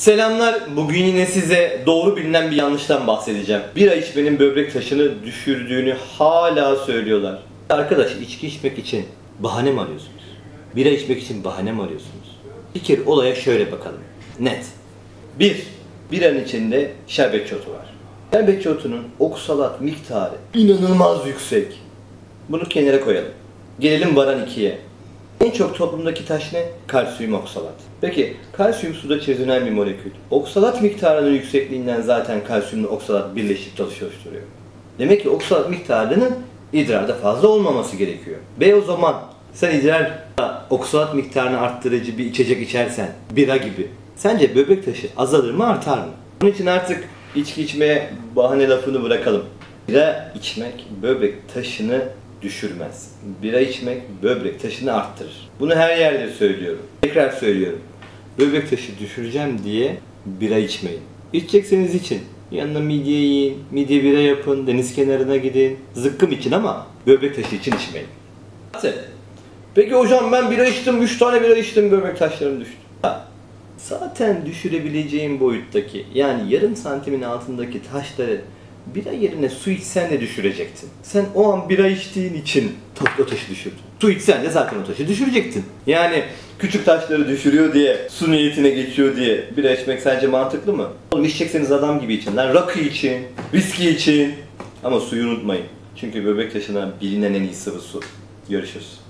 Selamlar. Bugün yine size doğru bilinen bir yanlıştan bahsedeceğim. Bira içmenin böbrek taşını düşürdüğünü hala söylüyorlar. Arkadaş, içki içmek için bahane mi arıyorsunuz? Bira içmek için bahane mi arıyorsunuz? Bir kere olaya şöyle bakalım. Net. 1. Biranın içinde şerbetçi otu var. Şerbetçi otunun oksalat miktarı inanılmaz yüksek. Bunu kenara koyalım. Gelelim varan 2'ye. En çok toplumdaki taş ne? Kalsiyum oksalat. Peki kalsiyum suda çözünen bir molekül. Oksalat miktarının yüksekliğinden zaten kalsiyumla oksalat birleşip taş oluşturuyor. Demek ki oksalat miktarının idrarda fazla olmaması gerekiyor. O zaman sen idrarda oksalat miktarını arttırıcı bir içecek içersen, bira gibi, sence böbrek taşı azalır mı, artar mı? Bunun için artık içki içmeye bahane lafını bırakalım. Bira içmek böbrek taşını düşürmez. Bira içmek böbrek taşını arttırır. Bunu her yerde söylüyorum. Tekrar söylüyorum. Böbrek taşı düşüreceğim diye bira içmeyin. İçecekseniz için. Yanına midye yiyin, midye bira yapın, deniz kenarına gidin. Zıkkım için ama böbrek taşı için içmeyin. Peki hocam, ben bira içtim, 3 tane bira içtim, böbrek taşlarım düştü. Zaten düşürebileceğin boyuttaki, yani yarım santimin altındaki taşları bira yerine su içsen de düşürecektin. Sen o an bira içtiğin için o taşı düşürdün. Su içsen de zaten o taşı düşürecektin. Yani küçük taşları düşürüyor diye, su niyetine geçiyor diye bira içmek sence mantıklı mı? Oğlum, içecekseniz adam gibi için. Lan rakı için, viski için. Ama suyu unutmayın. Çünkü böbrek taşına bilinen en iyi sıvı su. Görüşürüz.